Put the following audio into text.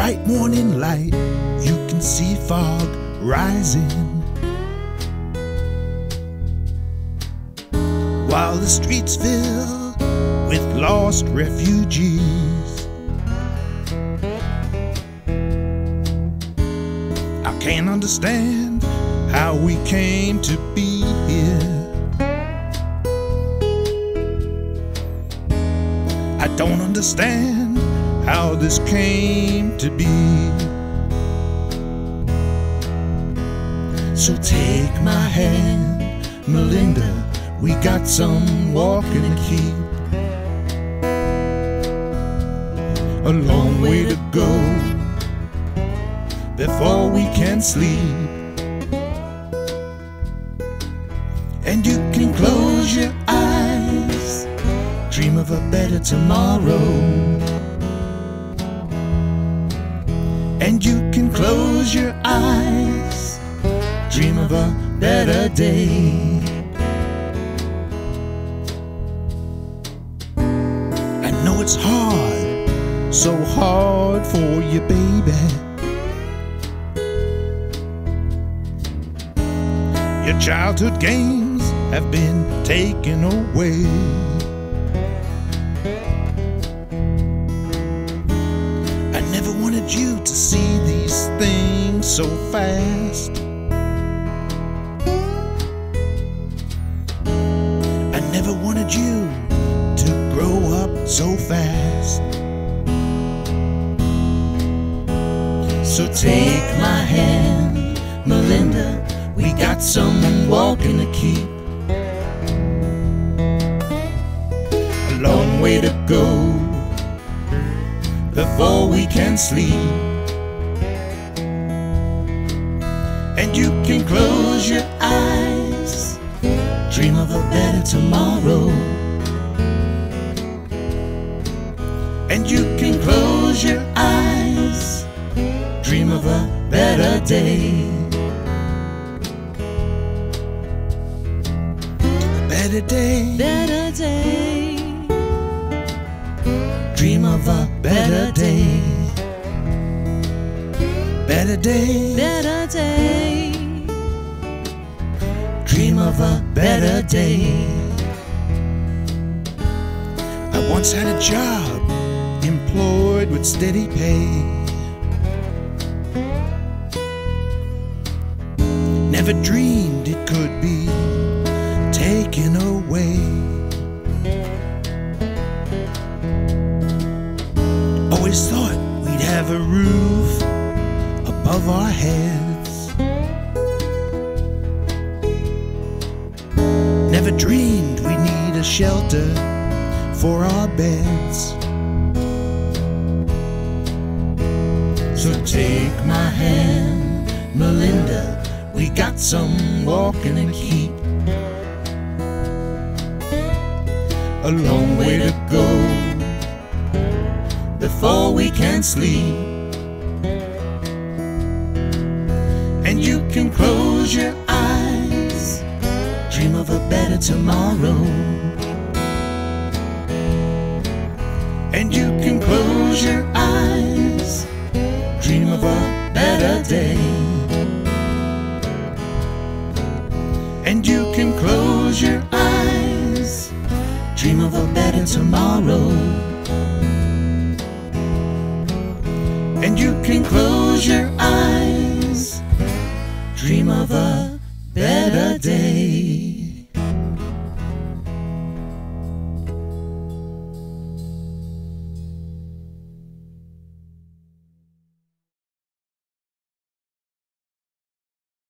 bright morning light, you can see fog rising, while the streets fill with lost refugees. I can't understand how we came to be here. I don't understand how this came to be. So take my hand, Melinda, we got some walking to keep. A long way to go before we can sleep. And you can close your eyes, dream of a better tomorrow. And you can close your eyes, dream of a better day. I know it's hard, so hard for you, baby. Your childhood games have been taken away. I never wanted you to see these things so fast. I never wanted you to grow up so fast. So take my hand, Melinda, we got some walking to keep. A long way to go before we can sleep. And you can close your eyes, dream of a better tomorrow. And you can close your eyes, dream of a better day. Better day, better day. Dream of a better day. Better day, better day. Dream of a better day. I once had a job, employed with steady pay. Never dreamed it could be taken away. Always thought we'd have a roof above our heads. Never dreamed we'd need a shelter for our beds. So take my hand, Melinda, we got some walking to keep. A long way to go before we can sleep. And you can close your eyes, dream of a better tomorrow. And you can close your eyes, dream of a better day. And you can close your eyes, dream of a better tomorrow. And you can close your eyes, dream of a better day.